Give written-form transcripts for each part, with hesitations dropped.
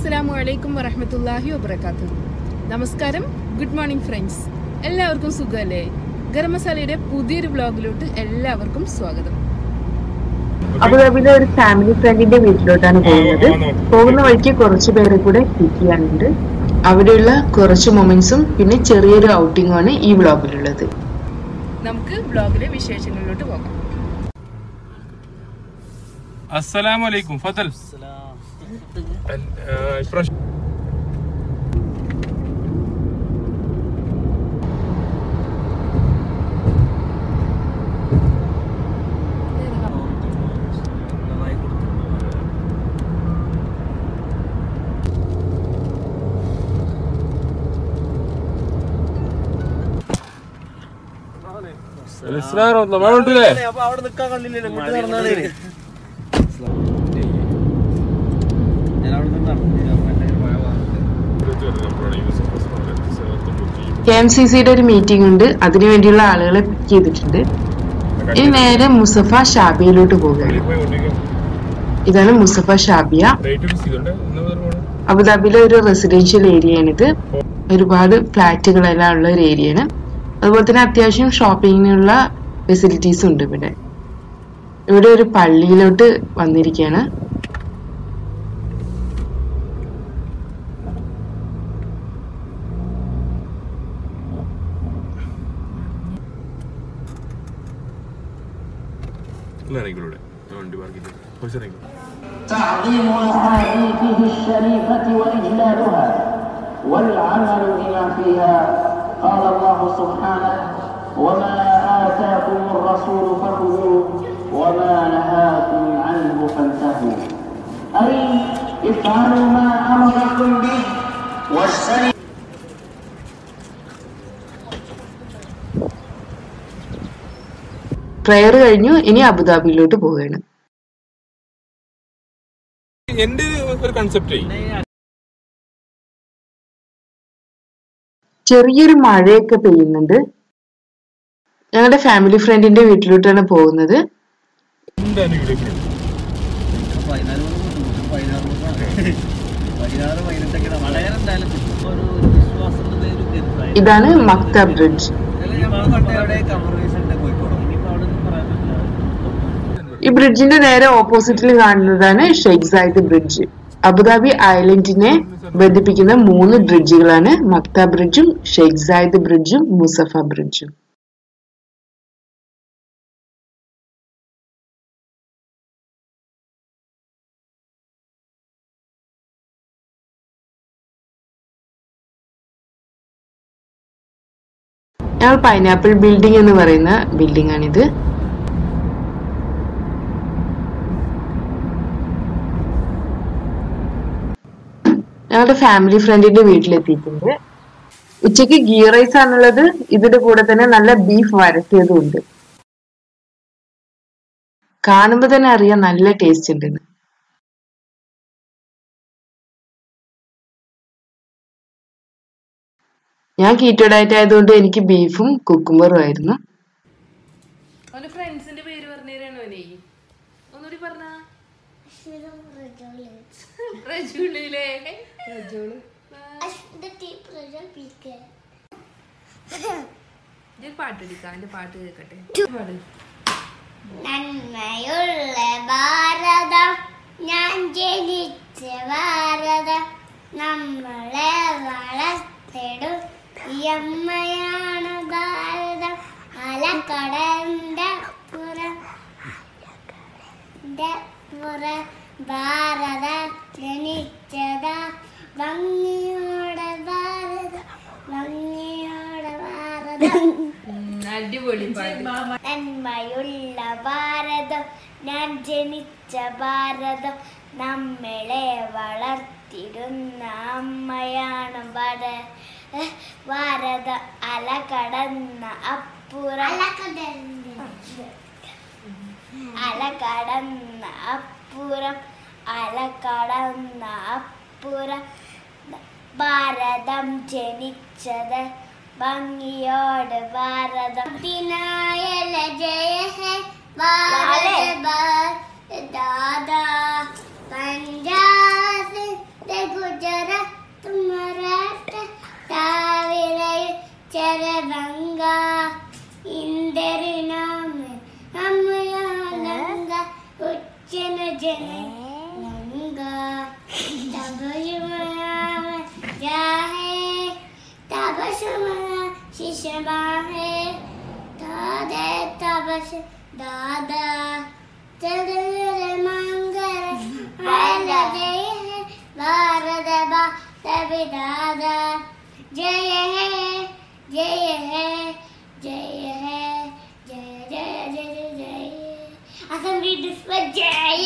അസ്സലാമു അലൈക്കും വറഹ്മത്തുള്ളാഹി വബറകാതുഹു. നമസ്കാരം, ഗുഡ് മോർണിംഗ് ഫ്രണ്ട്സ്. എല്ലാവർക്കും സുഖമല്ലേ? ഗരം മസാലയുടെ പുതിയൊരു വ്ലോഗിലോട്ട് എല്ലാവർക്കും സ്വാഗതം. അബുദാബിയിലെ ഒരു ഫാമിലി ഫ്രണ്ടിന്റെ വീട്ടിലോട്ടാണ് പോകുന്നത്. പോകുന്ന വഴിക്ക് കുറച്ചു പേരെ കൂടെ പിക്ക് ചെയ്യാനുണ്ട്. അവിടെയുള്ള കുറച്ച് മൊമെന്റ്സും പിന്നെ ചെറിയൊരു ഔട്ടിംഗും ആണ് ഈ വ്ലോഗിലുള്ളത്. നമുക്ക് വ്ലോഗിലെ വിശേഷങ്ങളിലോട്ട് പോകാം. السلام عليكم فضل الاسرار والله ما قلت له അപ്പോൾ അവിടെ നിൽക്കാൻ കണ്ടില്ല ഇങ്ങോട്ട് നടന്നാലേ KMCCയുടെ ഒരു മീറ്റിംഗ് ഉണ്ട്, അതിനു വേണ്ടിയുള്ള ആളുകളെ പിക്ക് ചെയ്തിട്ടുണ്ട്. ഇനി നേരെ മുസഫ ഷാബിയയിലോട്ട് പോകുകയാണ്. ഇതാണ് മുസഫ ഷാബിയ. അബുദാബിയിലെ ഒരു റെസിഡൻഷ്യൽ ഏരിയയാണിത്. ഒരുപാട് ഫ്ലാറ്റുകളെല്ലാം ഉള്ള ഒരു ഏരിയയാണ്. അതുപോലെ തന്നെ അത്യാവശ്യം ഷോപ്പിങ്ങിനുള്ള ഫെസിലിറ്റീസും ഉണ്ട് ഇവിടെ. ഇവിടെ ഒരു പള്ളിയിലോട്ട് വന്നിരിക്കുകയാണ്. تعظيم أحاديثه الشريفة وإجلالها والعمل بما فيها. قال الله سبحانه: وما آتاكم الرسول فخذوه وما نهاكم عنه فانتهوا. أي افعلوا ما أمركم به واجتنبوا. പ്രയർ കഴിഞ്ഞു, ഇനി അബുദാബിയിലോട്ട് പോവുകയാണ്. എന്റെ ഒരു കൺസെപ്റ്റ് ചെറിയൊരു മഴയൊക്കെ പെയ്യുന്നുണ്ട്. ഞങ്ങളുടെ ഫാമിലി ഫ്രണ്ടിന്റെ വീട്ടിലോട്ടാണ് പോകുന്നത്. ഇതാണ് മക്ത ബ്രിഡ്ജ്. ഈ ബ്രിഡ്ജിന്റെ നേരെ ഓപ്പോസിറ്റിൽ കാണുന്നതാണ് ഷെയ്ഖ് സായിദ് ബ്രിഡ്ജ്. അബുദാബി ഐലൻഡിനെ ബന്ധിപ്പിക്കുന്ന 3 ബ്രിഡ്ജുകളാണ് മക്ത ബ്രിഡ്ജും ഷെയ്ഖ് സായിദ് ബ്രിഡ്ജും മുസഫ ബ്രിഡ്ജും. ഞങ്ങൾ പൈനാപ്പിൾ ബിൽഡിംഗ് എന്ന് പറയുന്ന ബിൽഡിംഗ് ആണിത്. ഞങ്ങളുടെ ഫാമിലി ഫ്രണ്ടിന്റെ വീട്ടിലെത്തിയിട്ടുണ്ട്. ഉച്ചയ്ക്ക് ഗീ റൈസ് ആണുള്ളത്. ഇതിന്റെ കൂടെ തന്നെ നല്ല ബീഫ് വരട്ടിയതും ഉണ്ട്. കാണുമ്പോ തന്നെ അറിയാം നല്ല ടേസ്റ്റ് ഉണ്ടെന്ന്. ഞാൻ കീറ്റോ ഡയറ്റ് ആയതുകൊണ്ട് എനിക്ക് ബീഫും കുക്കുംബറും ആയിരുന്നു. ഫ്രണ്ട്സിന്റെ പേര് പറഞ്ഞുതരാണോ? ഒന്നുകൂടി പറഞ്ഞ പാട്ടെടുക്കാം. എന്റെ പാട്ട് കേൾക്കട്ടെ. നന്മയുള്ള ഭാരതം, ഞാൻ ജനിച്ച ഭാരതം, നമ്മളെ വളർത്തിടും ഈ അമ്മയാണ് ഭാരതം. അലക്കടന്റെ പുറം ഭാരത ജനിച്ചതാ, ഭംഗിയോടെ ഭാരതം, ഭംഗിയോടെ ഭാരതം. അടിപൊളി. നന്മയുള്ള ഭാരതം, ഞാൻ ജനിച്ച ഭാരതം, നമ്മളെ വളർത്തിടുന്ന അമ്മയാണ് ഭാരത. അല കടന്ന അപ്പുറം, അല കടന്ന അപ്പുറം, അല കടന്ന അപ്പുറം, ഭാരതം ജനിച്ചത് ഭംഗിയോട് ഭാരതം. ദിനായല ജയ ഹേ ഭാരത Dada Punjab Ganga, Indarinam, Amayalanga, Uchena Janga, Tabashama, Jahe, Tabashama, Shishamahe, Tade Tabash, Dada, Tadamangara, Alade, Varadaba, Tabidada, Jaya Hai, Jaya Hai, Jaya Hai, Jaya Jaya Jaya Jaya. I can read this for Jai.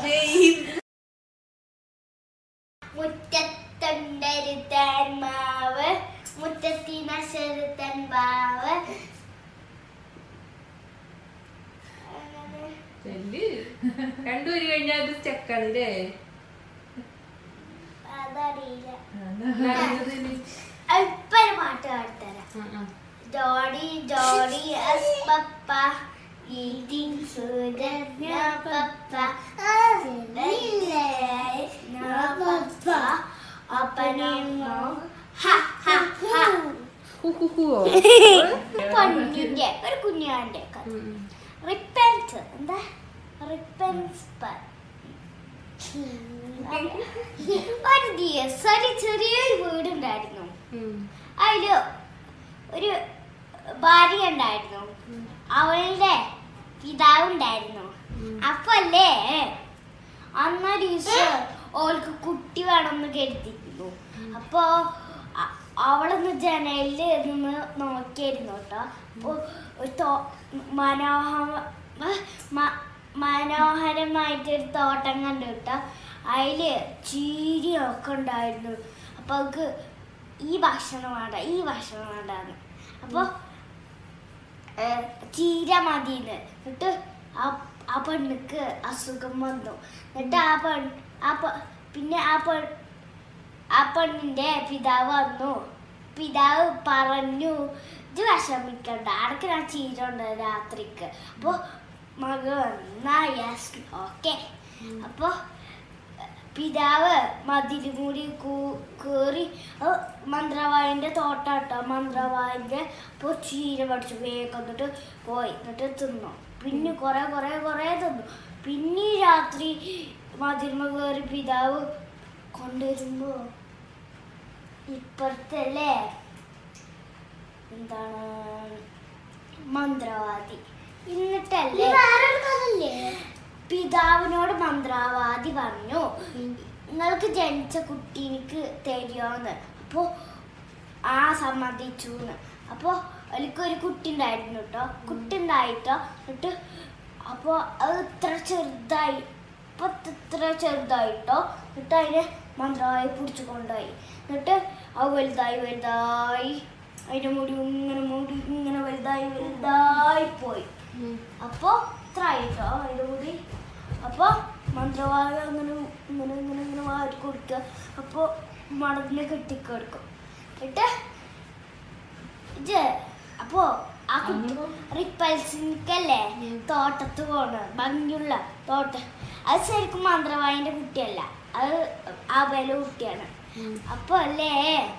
Muttatundarutan Maava, Muttatina Sarutan Bava. രണ്ടുപേര് കഴിഞ്ഞാൽ അത് സ്റ്റക്കാണല്ലേ? അതറിയില്ല. ഇപ്പൊ ഒരു പാട്ട് പാടിത്തരാം. Johnny Johnny yes papa eating sugar no papa no papa opening mouth ha ha ha പൊന്നിന്റെ ഒരു കുഞ്ഞാന്റെ റിപ്പൻസ് എന്താ റിപ്പൻസ് ഒരു ദിവസം ഒരു ചെറിയൊരു വീടുണ്ടായിരുന്നു. അതില് ഒരു ഭാര്യ ഉണ്ടായിരുന്നു, അവളുടെ പിതാവ് ഉണ്ടായിരുന്നു. അപ്പൊ അല്ലേ അന്നൊരു ദിവസം ഓൾക്ക് കുട്ടി വേണമെന്ന് കരുതിയിരുന്നു. അപ്പൊ അവളൊന്ന് ജനലില് നിന്ന് നോക്കിയായിരുന്നു കേട്ടോ. അപ്പൊ മനോഹരമായിട്ടൊരു തോട്ടം കണ്ടു കേട്ടോ. അതില് ചീരിയൊക്കെ ഉണ്ടായിരുന്നു. അപ്പൊ അവൾക്ക് ഈ ഭക്ഷണം വേണ്ട ഈ ഭക്ഷണം വേണ്ടാന്ന്. അപ്പൊ ചീര മതിന്ന്. എന്നിട്ട് ആ പെണ്ണിക്ക് അസുഖം വന്നു. എന്നിട്ട് പിന്നെ ആ പെണ്ണിന്റെ പിതാവ് വന്നു. പിതാവ് പറഞ്ഞു, ഇത് വിഷമിക്കണ്ട, അടക്ക് ഞാൻ ചീര ഉണ്ട് രാത്രിക്ക്. അപ്പൊ മകൾ വന്നാ യെസ് ഓക്കെ. അപ്പൊ പിതാവ് മതിലും കൂടി കേറി മന്ത്രവായന്റെ തോട്ടാട്ടോ. മന്ത്രവായന്റെ അപ്പൊ ചീര പഠിച്ചു വേഗം എന്നിട്ട് പോയി. എന്നിട്ട് തിന്നു. പിന്നെ കൊറേ തിന്നു. പിന്നെ രാത്രി മതിൽമ കേറി പിതാവ് കൊണ്ടുവരുമ്പോ ഇപ്പുറത്തല്ലേ എന്താണ് മന്ത്രവാദി. എന്നിട്ടല്ലേ പിതാവിനോട് മന്ത്രവാദി പറഞ്ഞു, നിങ്ങൾക്ക് ജനിച്ച കുട്ടി എനിക്ക് തരുമോന്ന്. അപ്പോ സമ്മതിച്ചു. അപ്പൊ എനിക്കൊരു കുട്ടി ഉണ്ടായിരുന്നു കേട്ടോ. കുട്ടി ഉണ്ടായിട്ടോ. എന്നിട്ട് അപ്പൊ അത് ഇത്ര ചെറുതായിട്ടോ. എന്നിട്ട് അതിനെ മന്ത്രവാദി പിടിച്ചു കൊണ്ടുപോയി. എന്നിട്ട് അത് വലുതായി അതിന്റെ മുടി ഇങ്ങനെ വലുതായി പോയി. അപ്പൊ ഇത്ര ആയിട്ടോ അതിന്റെ മുടി. അപ്പൊ മന്ത്രവാദി ഇങ്ങനെ വാരി കൊടുക്കുക. അപ്പൊ മടലിനെ കെട്ടിക്കെടുക്കും. എന്നിട്ട് അപ്പോ ആ കുട്ടി റിപ്പൽസിനല്ലേ തോട്ടത്ത് പോണ ഭംഗിയുള്ള തോട്ടം. അത് ശരിക്കും മന്ത്രവാദിന്റെ കുട്ടിയല്ല, അത് ആബേലെ കുട്ടിയാണ്. അപ്പൊ അല്ലേ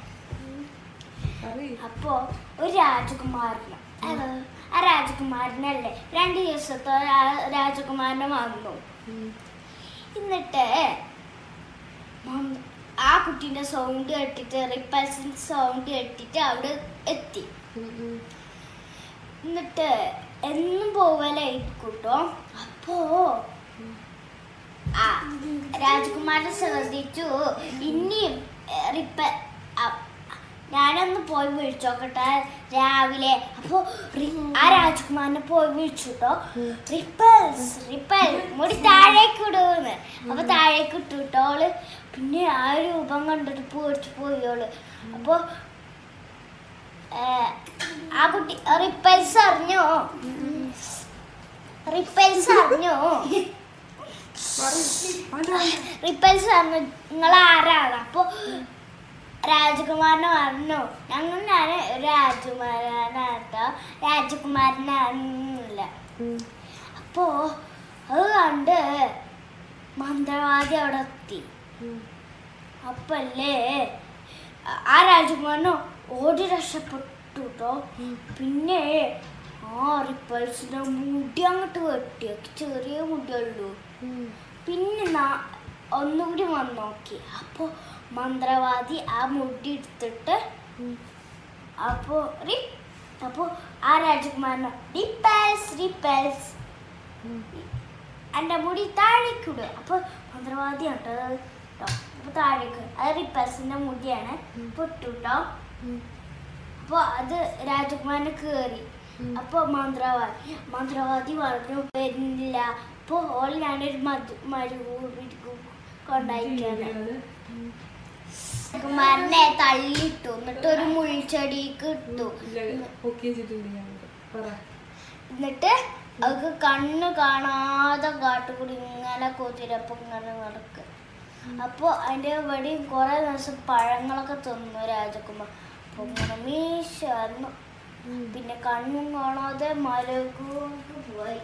അപ്പോ ഒരു രാജകുമാരന് ആ രാജകുമാരനല്ലേ 2 ദിവസത്തെ രാജകുമാരനെ വന്നു. എന്നിട്ട് ആ കുട്ടീന്റെ സൗണ്ട് കേട്ടിട്ട് റിപ്പൽസിന്റെ സൗണ്ട് കേട്ടിട്ട് അവിടെ എത്തി. എന്നിട്ട് എന്നും പോവലായിട്ടോ. അപ്പോ രാജകുമാരൻ ശ്രദ്ധിച്ചു, ഇനിയും ഞാനൊന്ന് പോയി വിളിച്ചോക്കട്ടെ രാവിലെ. അപ്പൊ ആ രാജകുമാരനെ പോയി വിളിച്ചുട്ടോ. റിപ്പൽ മുടി താഴേക്ക് ഇടുന്ന്. അപ്പൊ താഴേക്ക് ഇട്ടുട്ടോള്. പിന്നെ ആ രൂപം കണ്ടിട്ട് പേടിച്ചു പോയോള്. അപ്പൊ ആ കുട്ടി റിപ്പൽസ് അറിഞ്ഞു നിങ്ങൾ ആരാണ്. അപ്പൊ രാജകുമാരനെ പറഞ്ഞു, ഞാൻ രാജകുമാരനാട്ടോ, രാജകുമാരനാണെന്നില്ല. അപ്പോ അത് കണ്ട് മന്ത്രവാദി അവിടെ എത്തി. അപ്പല്ലേ ആ രാജകുമാരനോ ഓടി രക്ഷപ്പെട്ടു. ഇട്ടുട്ടോ. പിന്നെ റിപ്പൾസിന്റെ മുടി അങ്ങോട്ട് വെട്ടിയൊക്കെ ചെറിയ മുടിയുള്ളൂ. പിന്നെ ഒന്നുകൂടി വന്ന് നോക്കി. അപ്പോൾ മന്ത്രവാദി ആ മുടി എടുത്തിട്ട് അപ്പോൾ ആ രാജകുമാരനെ റിപ്പൽസ് റിപ്പൽസ് എൻ്റെ മുടി താഴേക്കിടുക. അപ്പോൾ മന്ത്രവാദി കേട്ടോ അപ്പോൾ താഴേക്ക് അത് റിപ്പൽസിൻ്റെ മുടിയാണ് പൊട്ടുട്ടോ. അപ്പോൾ അത് രാജകുമാരനെ കയറി. അപ്പോൾ മന്ത്രവാദി പറഞ്ഞു വരുന്നില്ല. അപ്പോൾ ഓൾ ഞാനൊരു മരുഭൂമി കൊണ്ടായിക്കാണ്. രാജകുമാരനെ തള്ളിയിട്ടു. എന്നിട്ട് ഒരു മുൾച്ചെടിക്ക് ഇട്ടു. എന്നിട്ട് അവർക്ക് കണ്ണ് കാണാതെ കാട്ടുകൂടി ഇങ്ങനെ കുതിരപ്പം ഇങ്ങനെ നടക്കുക. അപ്പോൾ അതിൻ്റെ ഇവിടെയും കുറേ ദിവസം പഴങ്ങളൊക്കെ തിന്നു രാജകുമാർ. അപ്പോൾ ഇങ്ങനെ മീശന്നു. പിന്നെ കണ്ണും കാണാതെ മലകൂട്ട് പോയി.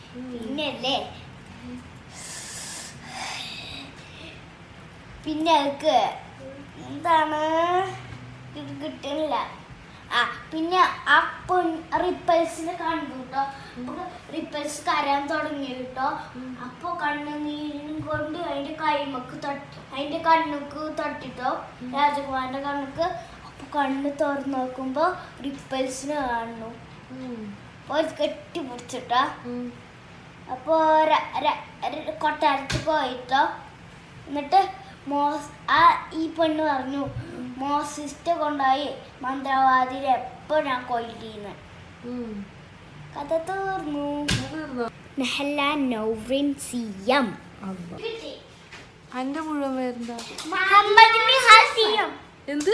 പിന്നെ അവർക്ക് എന്താണ് ഇത് കിട്ടുന്നില്ല. പിന്നെ ആ റിപ്പൽസിനെ കണ്ടു കേട്ടോ. റിപ്പൽസ് കരയാൻ തുടങ്ങി കേട്ടോ. അപ്പോൾ കണ്ണുനീരും കൊണ്ട് അതിൻ്റെ കണ്ണുക്ക് തട്ടിട്ടോ രാജകുമാരൻ്റെ കണ്ണുക്ക്. അപ്പോൾ കണ്ണ് തുറന്ന് നോക്കുമ്പോൾ റിപ്പൽസിനെ കാണുന്നു. അപ്പോൾ കെട്ടി പിടിച്ചിട്ടോ. അപ്പോൾ കൊട്ടാരത്തിൽ പോയിട്ടോ. എന്നിട്ട് ഈ പെണ്ണ് പറഞ്ഞു മോസിസ്റ്റ് കൊണ്ടായി മന്ത്രവാദിനെ എപ്പോ ഞാൻ കൊല്ലിന്ന്. കഥ തീർന്നു. അന്റെ മുഴുവൻ പേരെന്താ? എന്ത്?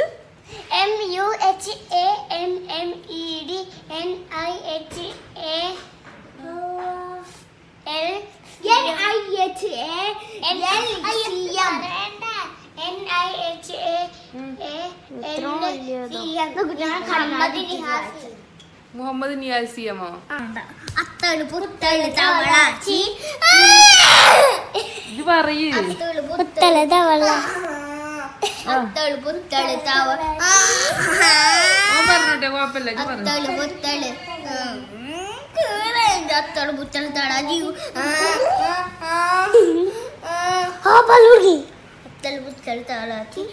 മുഹമ്മദ് നിയാസിയമോ? അത്തള് പുത്തള് തവളാച്ചി ഇത് പറയൂ. പുത്തള് തവള അത്തള് പുത്തള് തവള പറഞ്ഞോട്ടെ കുഴപ്പമില്ല. അത്തള് പുത്തള് അത്തള് പുത്തള് തളാച്ചി അത്തള് പുത്തള് തളാച്ചി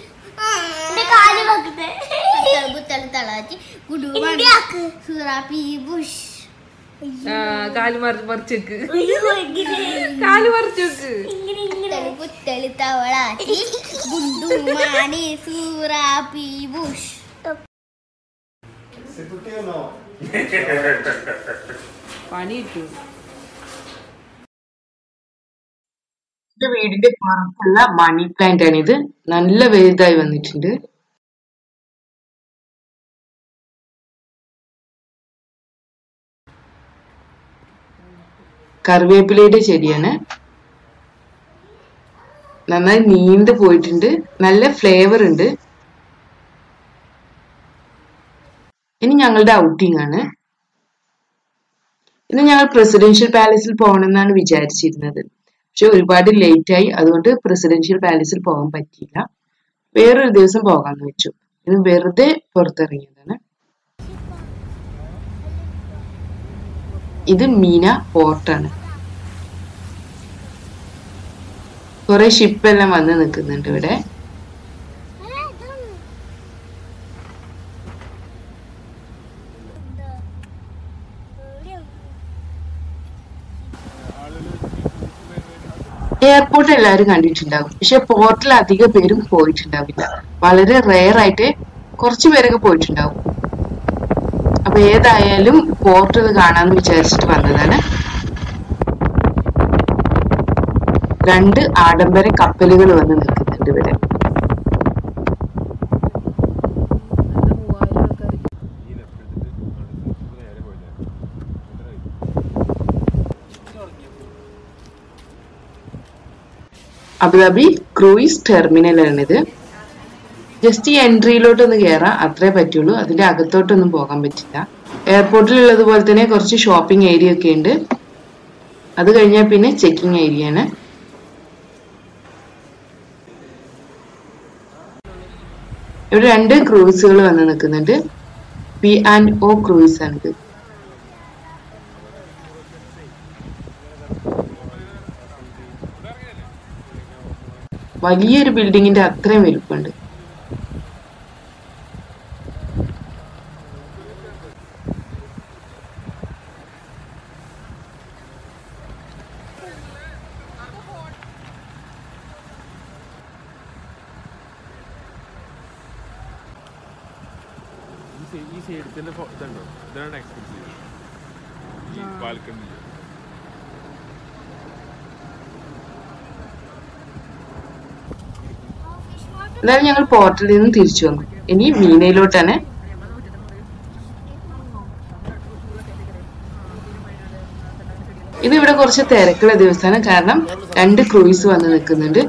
കാല് മറിച്ചേക്ക്. കാല് മറിച്ചേക്ക്. പുത്തള് തവളാച്ചി ഗുണ്ടുമാണി സൂറാപ്പി ബുഷ്. പണി കിട്ടു. വീടിന്റെ പുറത്തുള്ള മണി പ്ലാന്റ് ആണ് ഇത്. നല്ല വലുതായി വന്നിട്ടുണ്ട്. കറിവേപ്പിലയുടെ ചെടിയാണ്. നന്നായി നീണ്ടു പോയിട്ടുണ്ട്. നല്ല ഫ്ലേവർ ഉണ്ട്. ഇനി ഞങ്ങളുടെ ഔട്ടിംഗ് ആണ്. ഇന്ന് ഞങ്ങൾ പ്രസിഡൻഷ്യൽ പാലസിൽ പോകണമെന്നാണ് വിചാരിച്ചിരുന്നത്. പക്ഷെ ഒരുപാട് ലേറ്റ് ആയി. അതുകൊണ്ട് പ്രസിഡൻഷ്യൽ പാലസിൽ പോകാൻ പറ്റിയില്ല. വേറൊരു ദിവസം പോകാന്ന് വെച്ചു. ഇന്ന് വെറുതെ പുറത്തിറങ്ങിയതാണ്. ഇത് മീന പോർട്ടാണ്. കുറെ ഷിപ്പെല്ലാം വന്ന് നിൽക്കുന്നുണ്ട് ഇവിടെ. എയർപോർട്ട് എല്ലാവരും കണ്ടിട്ടുണ്ടാവും. പക്ഷെ പോർട്ടിൽ അധികം പേരും പോയിട്ടുണ്ടാവില്ല. വളരെ റെയർ ആയിട്ട് കുറച്ചു പേരൊക്കെ പോയിട്ടുണ്ടാവും. അപ്പൊ ഏതായാലും പോർട്ട് ഇത് കാണാന്ന് വിചാരിച്ചിട്ട് വന്നതാണ്. 2 ആഡംബര കപ്പലുകൾ വന്ന് നിൽക്കുന്നുണ്ട് ഇവിടെ. അബുദാബി ക്രൂയിസ് ടെർമിനൽ ആണിത്. ജസ്റ്റ് ഈ എൻട്രിയിലോട്ടൊന്ന് കയറാം, അത്രേ പറ്റുള്ളൂ. അതിന്റെ അകത്തോട്ടൊന്നും പോകാൻ പറ്റില്ല. എയർപോർട്ടിലുള്ളതുപോലെ തന്നെ കുറച്ച് ഷോപ്പിംഗ് ഏരിയ ഒക്കെ ഉണ്ട്. അത് കഴിഞ്ഞാൽ പിന്നെ ചെക്കിംഗ് ഏരിയ ആണ്. ഇവിടെ 2 ക്രൂസുകൾ വന്ന് നിൽക്കുന്നുണ്ട്. P&O ക്രൂയിസ് ആണിത്. വലിയൊരു ബിൽഡിങ്ങിന്റെ അത്രയും വലുപ്പമുണ്ട്. ഈ സൈഡിൽ ഇതുണ്ടോ, ഇതാണ് എക്സ്പെൻസീവ് ഈ ബാൽക്കണി. എന്നാലും ഞങ്ങൾ പോർട്ടിൽ നിന്ന് തിരിച്ചു വന്നു. ഇനി മീനയിലോട്ടാണ്. ഇതിവിടെ കുറച്ച് തിരക്കുള്ള ദിവസമാണ്. കാരണം 2 ക്രൂയിസ് വന്ന് നിൽക്കുന്നുണ്ട്.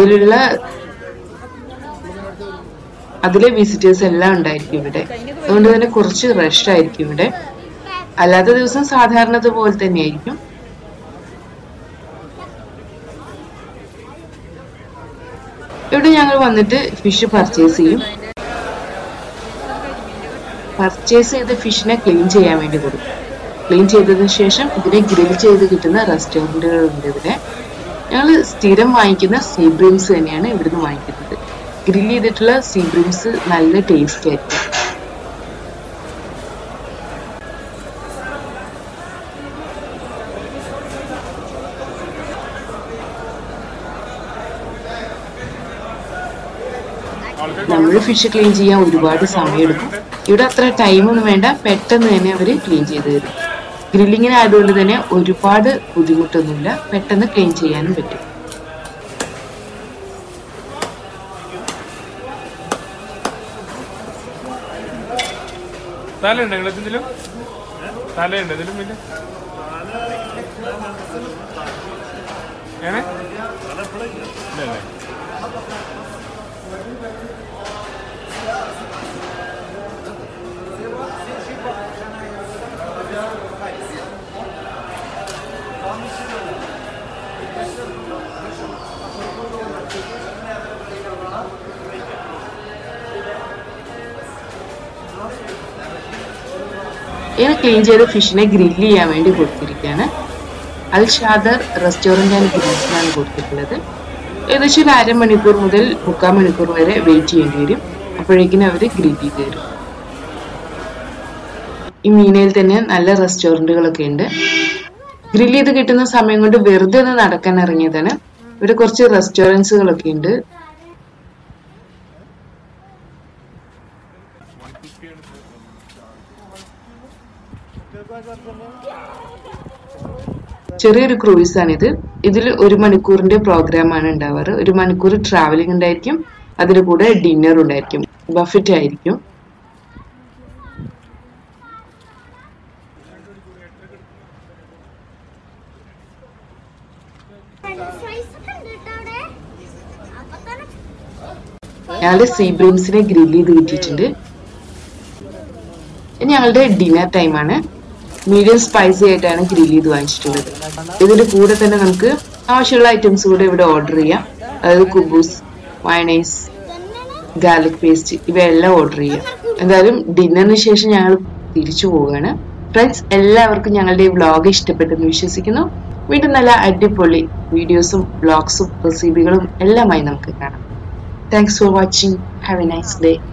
അതിലെ വിസിറ്റേഴ്സ് എല്ലാം ഉണ്ടായിരിക്കും ഇവിടെ. അതുകൊണ്ട് തന്നെ കുറച്ച് റഷ് ആയിരിക്കും ഇവിടെ. അല്ലാത്ത ദിവസം സാധാരണ പോലെ തന്നെയായിരിക്കും. ഇവിടെ ഞങ്ങൾ വന്നിട്ട് ഫിഷ് പർച്ചേസ് ചെയ്യും. പർച്ചേസ് ചെയ്ത ഫിഷിനെ ക്ലീൻ ചെയ്യാൻ വേണ്ടി കൊടുക്കും. ക്ലീൻ ചെയ്തതിനു ശേഷം ഇതിനെ ഗ്രിൽ ചെയ്ത് കിട്ടുന്ന റെസ്റ്റോറൻറ്റുകളുണ്ട് ഇവിടെ. ഞങ്ങൾ സ്ഥിരം വാങ്ങിക്കുന്ന സീ ബ്രീംസ് തന്നെയാണ് ഇവിടുന്ന് വാങ്ങിക്കുന്നത്. ഗ്രിൽ ചെയ്തിട്ടുള്ള സീ ബ്രീംസ് നല്ല ടേസ്റ്റ് ആയിരിക്കും. നമ്മൾ ഫിഷ് ക്ലീൻ ചെയ്യാൻ ഒരുപാട് സമയമെടുക്കും. ഇവിടെ അത്ര ടൈമൊന്നും വേണ്ട, പെട്ടെന്ന് തന്നെ അവർ ക്ലീൻ ചെയ്ത് തരും. ഗ്രില്ലിങ്ങിന് ആയതുകൊണ്ട് തന്നെ ഒരുപാട് ബുദ്ധിമുട്ടൊന്നുമില്ല, പെട്ടെന്ന് ക്ലീൻ ചെയ്യാനും പറ്റും. തലയുണ്ട് എന്തെങ്കിലും? തലയുണ്ട് ഇതിലും? പിന്നെ ഇല്ലല്ലേ? ഇങ്ങനെ ക്ലീൻ ചെയ്ത ഫിഷിനെ ഗ്രില്ല് ചെയ്യാൻ വേണ്ടി കൊടുത്തിരിക്കുകയാണ്. അൽ ഷാദർ റെസ്റ്റോറൻറ്റ് ആൻഡ് ഗ്രിൽസിനാണ് കൊടുത്തിട്ടുള്ളത്. ഏകദേശം ഒരു അരമണിക്കൂർ മുതൽ 3/4 മണിക്കൂർ വരെ വെയിറ്റ് ചെയ്യേണ്ടി വരും. അപ്പോഴേക്കിനും അവർ ഗ്രില്ല് ചെയ്ത് തരും. ഈ മീനയിൽ തന്നെ നല്ല റെസ്റ്റോറൻറ്റുകളൊക്കെ ഉണ്ട്. ഗ്രില്ല് ചെയ്ത് കിട്ടുന്ന സമയം കൊണ്ട് വെറുതെ ഒന്ന് നടക്കാൻ ഇറങ്ങിയതാണ്. ഇവിടെ കുറച്ച് റെസ്റ്റോറൻറ്റ്സുകളൊക്കെ ഉണ്ട്. ചെറിയൊരു ക്രൂയിസ് ആണിത്. ഇതിൽ 1 മണിക്കൂറിന്റെ പ്രോഗ്രാമാണ് ഉണ്ടാവാറ്. 1 മണിക്കൂർ ട്രാവലിംഗ് ഉണ്ടായിരിക്കും. അതിന് കൂടെ ഡിന്നർ ഉണ്ടായിരിക്കും. ബഫറ്റ് ആയിരിക്കും. ഞങ്ങളുടെ സീ ബ്രീംസിനെ ഗ്രില്ല് ചെയ്ത് കിട്ടിയിട്ടുണ്ട്. ഞങ്ങളുടെ ഡിന്നർ ടൈമാണ്. മീഡിയം സ്പൈസി ആയിട്ടാണ് ഗ്രില്ല് ചെയ്ത് വാങ്ങിച്ചിട്ടുള്ളത്. ഇതിന്റെ കൂടെ തന്നെ നമുക്ക് ആവശ്യമുള്ള ഐറ്റംസ് കൂടെ ഇവിടെ ഓർഡർ ചെയ്യാം. അതായത് കുബൂസ്, മയണൈസ്, ഗാർലിക് പേസ്റ്റ് ഇവയെല്ലാം ഓർഡർ ചെയ്യാം. എന്തായാലും ഡിന്നറിന് ശേഷം ഞങ്ങൾ തിരിച്ചു പോവുകയാണ്. ഫ്രണ്ട്സ്, എല്ലാവർക്കും ഞങ്ങളുടെ ഈ വ്ളോഗ് ഇഷ്ടപ്പെട്ടെന്ന് വിശ്വസിക്കുന്നു. വീണ്ടും നല്ല അടിപൊളി വീഡിയോസും വ്ളോഗ്സും റെസിപ്പികളും എല്ലാമായി നമുക്ക് കാണാം. Thanks for watching. Have a nice day.